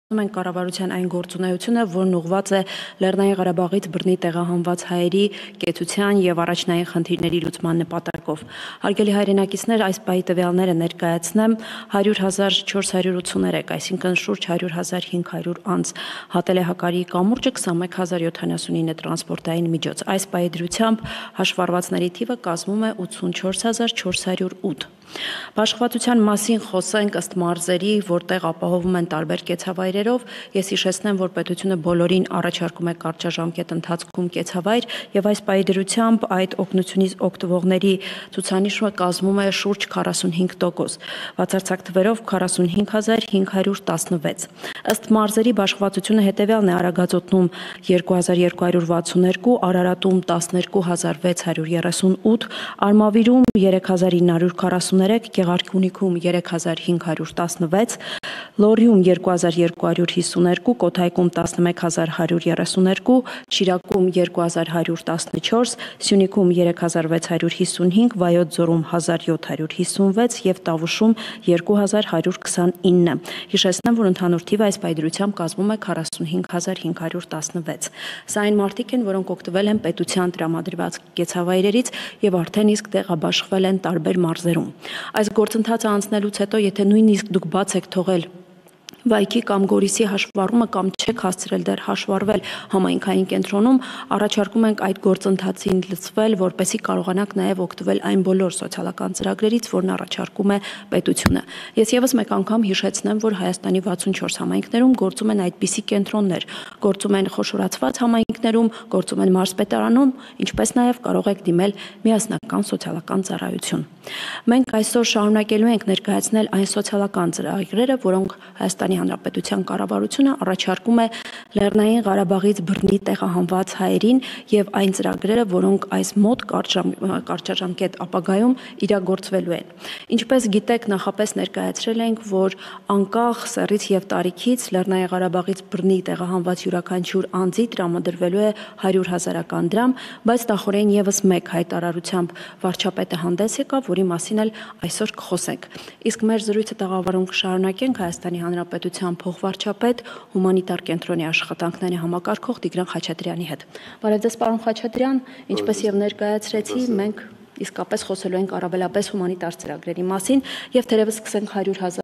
Մենք կառավարության այն գործունեությունը, որն ուղղված է Լեռնային Ղարաբաղից բռնի տեղահանված հայերի կեցության եւ առաջնային խնդիրների լուծման նպատակով։ Հարգելի հայրենակիցներ, այս պահի տվյալները ներկայացնեմ 100,483, այսինքն շուրջ 100,500 անց հատել է Հակարիի կամուրջը 21,079 տրանսպորտային միջոց։ Այս պահի դրությամբ հաշվառվածների թիվը կազմում է 84,408։ Բաշխվածության մասին խոսենք ըստ մարզերի, որտեղ ապահովում են տարբեր կեցավայրերով։ Ես հիշեցնեմ, որ պետությունը բոլորին առաջարկում է կարճաժամկետ ընթացքում կեցավայր եւ այս պահի դրությամբ այդ օգնությունից օգտվողների ցուցանիշը կազմում է շուրջ 45%, բացարձակ թվերով 45,516։ Ըստ մարզերի բաշխվածությունը հետեւյալն է՝ Արագածոտնում 2262, Արարատում 12638, Արմավիրում 3943, Գեղարքունիքում 3516, Լոռիում 2252, Կոթայքում 11132, Շիրակում 2114, Սյունիքում 3655, Վայոց ձորում 1756 եւ Տավուշում 2129։ Հիշեցնեմ, որ ընդհանուր թիվը այս պայդրությամբ կազմում է 45516։ Սա այն մարդիկ են, որոնք օգտվել են պետության տրամադրված կեցավայրերից եւ արդեն իսկ տեղաբաշխվել են տարբեր մարզերում։ Այս գործընթացը անցնելուց հետո, եթե նույնիսկ դուք բաց եք թողել Վայքի կամ Գորիսի հաշվառումը կամ չեք հասցրել դեռ հաշվառվել համայնքային կենտրոնում, առաջարկում ենք այդ գործընթացին լցվել, որպեսզի կարողանաք նաև օգտվել այն բոլոր սոցիալական ծրագրերից, որն առաջարկում է պետությունը։ Ես եւս մեկ անգամ հիշեցնեմ, որ Հայաստանի 64 համայնքներում գործում են այդպիսի կենտրոններ, գործում են խոշորացված համայնքներում, գործում են մարզպետարանում, ինչպես նաև կարող եք դիմել միասնական սոցիալական ծառայություն։ Մենք այսօր շարունակելու ենք ներկայացնել այն սոցիալական ծրագրերը, որոնք Հայաստանի Հանրապետության կառավարությունը առաջարկում է Լեռնային Ղարաբաղից բռնի տեղահանված հայերին եւ այն ծրագրերը, որոնք այս մոտ կարճաժամկետ ապագայում իրագործվելու են։ Ինչպես գիտեք, նախապես ներկայացրել ենք, որ անկախ սեռից եւ տարիքից Լեռնային Ղարաբաղից բռնի տեղահանված յուրաքանչյուր անձի տրամադրվելու է 100,000 դրամ, բայց նախորդին եւս մեկ հայտարարությամբ վարչապետը հանդես եկավ, որի մասին էլ այսօր կխոսենք։ Իսկ մեր զրույցը տաղավարում կշարունակենք Հայաստանի Հանրապետության փոխվարչապետ, հումանիտար կենտրոնի աշխատանքների համակարգող Տիգրան Խաչատրյանի հետ։ Բարև ձեզ, պարոն Խաչատրյան, ինչպես եւ ներկայացրեցի, մենք իսկապես խոսելու ենք առավելապես հումանիտար ծրագրերի մասին եւ թերևս սկսենք 100,000